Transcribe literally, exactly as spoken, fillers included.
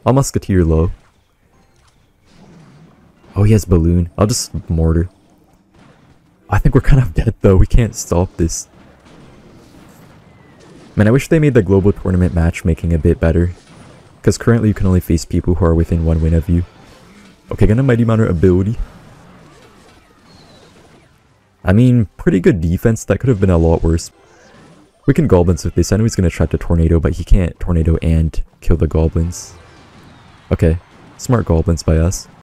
I'll musketeer low. Oh, he has balloon. I'll just mortar. I think we're kind of dead though. We can't stop this. Man, I wish they made the global tournament matchmaking a bit better. Because currently you can only face people who are within one win of you. Okay, gonna Mighty Mount ability. I mean, pretty good defense. That could have been a lot worse. We can goblins with this. I know he's gonna try to tornado, but he can't tornado and kill the goblins. Okay, smart goblins by us.